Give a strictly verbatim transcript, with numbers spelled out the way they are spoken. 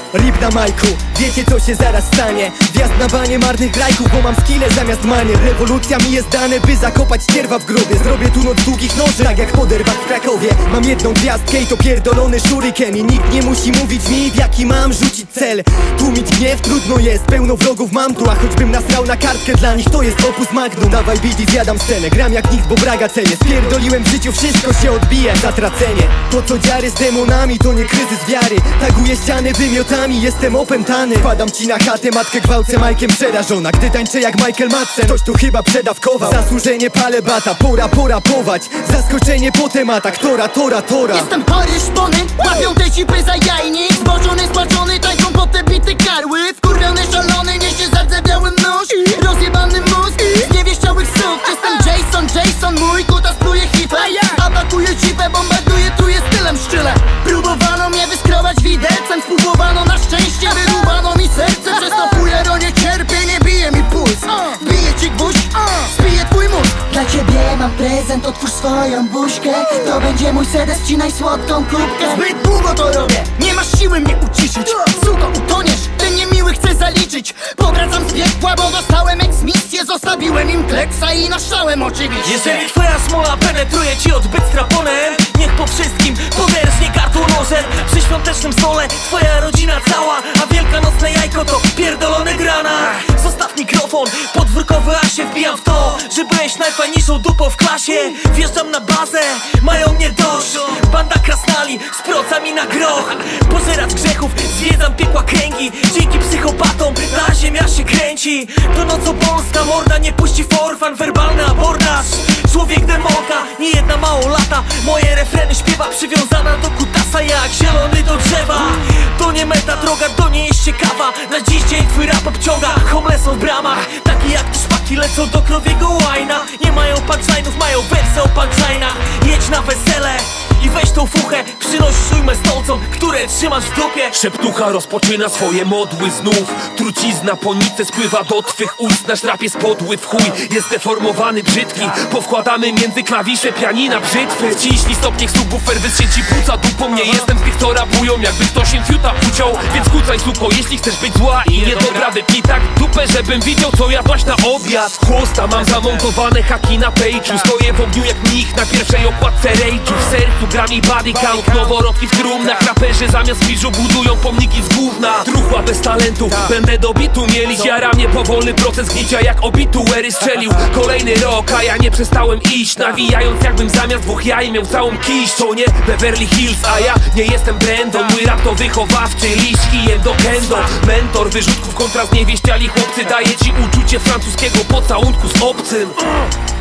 Rip na majku, wiecie co się zaraz stanie. Wjazd na banie marnych grajków, bo mam skille zamiast manier. Rewolucja mi jest dane, by zakopać ścierwa w grobie. Zrobię tu noc długich noży, tak jak poderwach w Krakowie. Mam jedną gwiazdkę i to pierdolony shuriken. I nikt nie musi mówić mi, w jaki mam rzucić cel. Tłumić gniew trudno jest, pełno wrogów mam tu. A choćbym nasrał na kartkę, dla nich to jest opus magnum. Dawaj beat i zjadam scenę, gram jak nikt, bo braga cenię. Spierdoliłem w życiu, wszystko się odbija, zatracenie. To co dziary z demonami, to nie kryzys wiary. Taguję ściany wymiotami, jestem opętany. Wpadam ci na chatę, matkę gwałcę Majkiem przerażona. Gdy tańczę jak Michael Madsen, ktoś tu chyba przedawkował. Zasłużenie palę bata, pora porapować. Zaskoczenie po tematach, tora, tora, tora. Jestem chory, szpony, łapią te cipy za jajnik. Zboczony, spłaczony, tańczą pod te bity karły. Wkurwiony, szalony, niesie zardzewiały nóż. Rozjebany mózg, zniewieściałych słów. Jestem Jason, Jason, mój kutas pluje hitler. Atakuję cipę, bombarduję, truję stylem szczyle. Próbowano mnie wyskrobać widelcem, spróbowano na szczęście, wyrubano mi serce. Przez to pujeronie cierpię, nie bije mi puls. Bije ci gwóźdź, zbije twój mózg. Dla ciebie mam prezent, otwórz swoją buźkę. To będzie mój sedes, wcinaj słodką kubkę. Zbyt długo to robię, nie masz siły mnie uciszyć. Suko, utoniesz, ten niemiły chcę zaliczyć. Powracam z piekła, bo dostałem eksmisję. Zostawiłem im kleksa i naszałem oczywiście. Jeżeli twoja smoła penetruje ci odbyt straponem, niech po wszystkim poderżnie kartą nożem. Przy świątecznym stole twoja rodzina cała, a wielkanocne jajko to pierdolony granat. Zostaw mikrofon, podwórkowy, a się wbijam w to, że byłeś najfajniejszą dupą w klasie. Wjeżdżam na bazę, mają mnie dość. Banda krasnali z procami na groch. Pożeracz grzechów, zwiedzam piekła kręgi. Dzięki psychopatom ta ziemia się kręci. To nocą polska morda nie puści forfan. Werbalny abordaż, człowiek demonka, nie jedna małolata. Moje refreny śpiewa przywiązana do kutasa jak zielony do drzewa. To nie meta droga, to nie jest ciekawa. Na dziś dzień twój rap obciąga homelessą w bramach. Taki jak te szpaki lecą do krowiego łajna. Nie mają punchline'ów, mają wersy o punchline'ach. Jedź na wesele i weź tą fuchę, przynosisz ujmę stolcom, które trzymasz w dupie. Szeptucha rozpoczyna swoje modły znów. Trucizna po nitce spływa do twych ust. Nasz rap jest podły w chuj, jest deformowany, brzydki. Powkładamy między klawisze pianina brzytwy. Wciśnij stopniek subwoofer, wystrzel ci płuca dupą. Nie jestem z tych, co rapują, jakby ktoś im fiuta uciął. Więc kucaj suko, jeśli chcesz być zła i niedobra. Wypnij tak dupę, żebym widział, co jadłaś na obiad. Chłosta, mam zamontowane haki na page'u. Stoję w ogniu jak mnich na pierwszej okładce rage'u. W sercu gra mi body count, noworodki w trumnach. Raperzy zamiast piżu budują pomniki z gówna. Truchła bez talentu, będę do bitu mielić. Jara mnie powolny proces gnicia jak obituary strzelił. Kolejny rok, a ja nie przestałem iść, nawijając jakbym zamiast dwóch jaj miał całą kiść. To nie Beverly Hills, a ja nie jestem Brandon. Mój rap to wychowawczy liść kijem do kendo. Mentor wyrzutków kontra zniewieściali chłopcy. Daje ci uczucie francuskiego pocałunku z obcym.